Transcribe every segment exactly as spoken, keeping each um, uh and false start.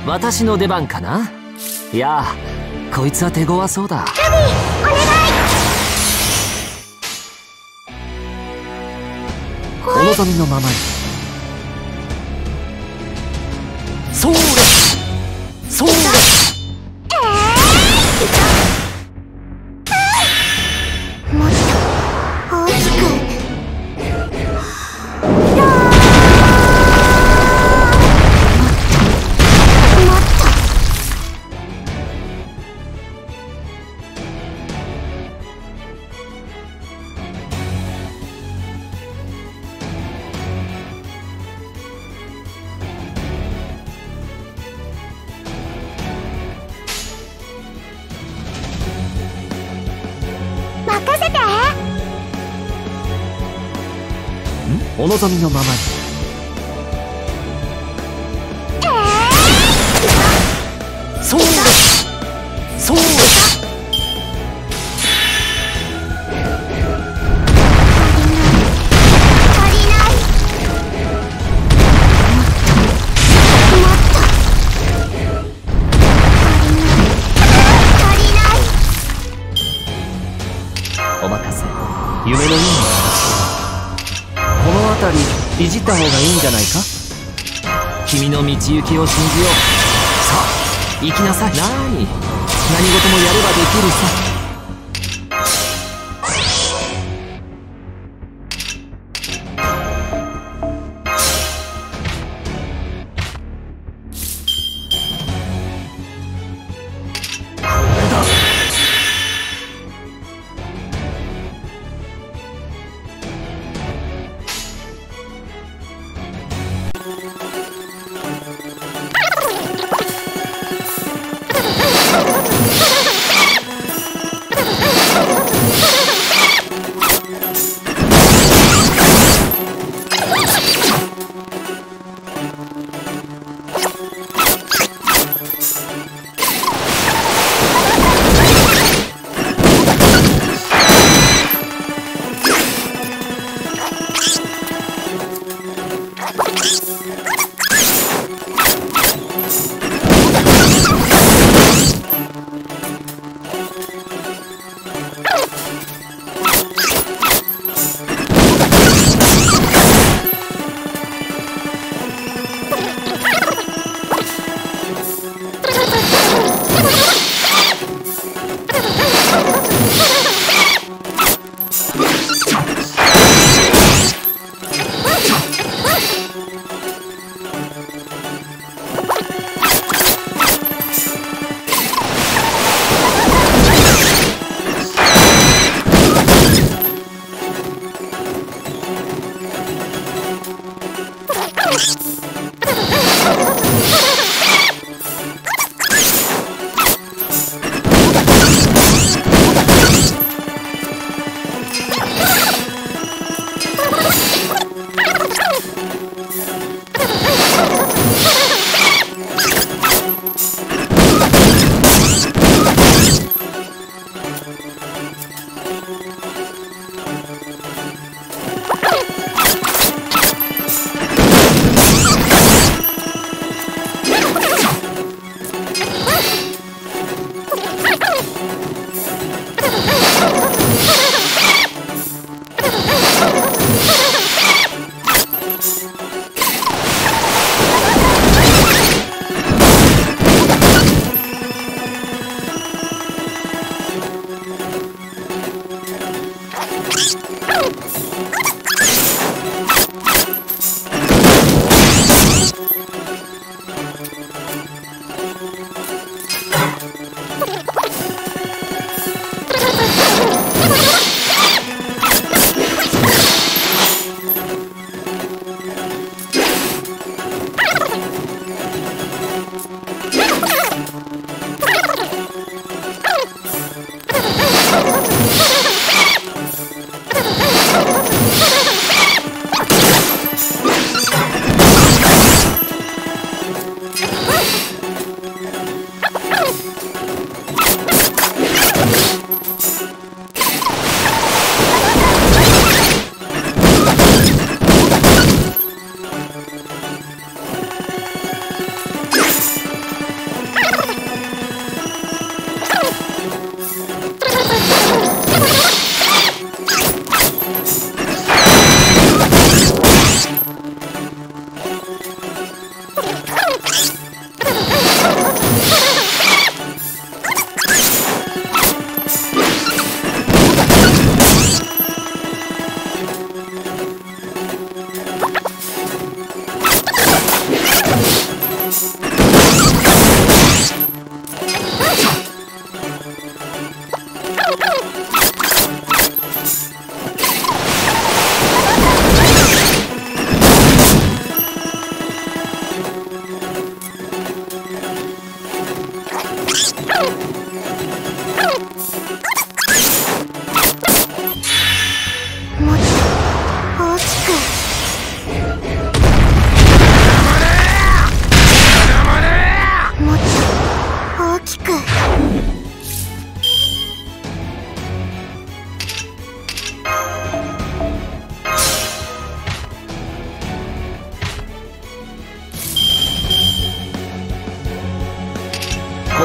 私の出番かな。いやー、こいつは手強そうだ。 ルビー、お願い。 お望みのままに。そうだそうだ。 もっと大きく。任せて。 お望みのままに。そうだそうだ。 足りない。もっと足りない。 お任せ。夢のような形だ。この辺りいじった方がいいんじゃないか。君の道行きを信じよう。さあ行きなさい。なーに、何事もやればできるさ。これだ。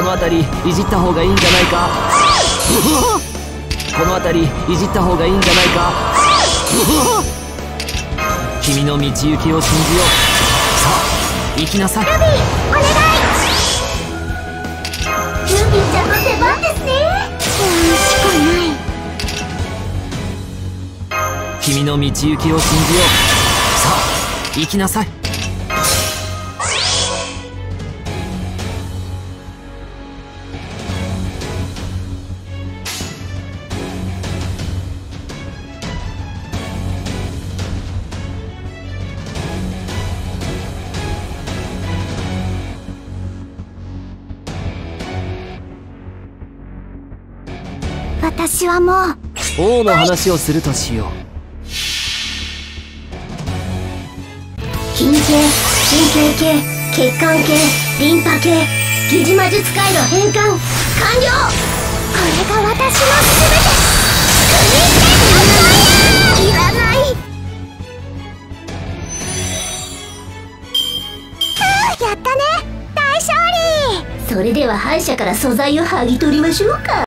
の辺りいじった方がいいんじゃないか。この辺りいじった方がいいんじゃないか。君の道行きを信じよう。さあ行きなさい。 ルビーお願い。ルビーちゃんの出番ですね。応援しかない。 君の道行きを信じよう。さあ行きなさい。 私はもう王の話をするとしよう。 筋系、神経系、血管系、リンパ系、疑似魔術界の変換完了。これが私の全て。いらない。ふう、やったね、大勝利。それでは敗者から素材を剥ぎ取りましょうか。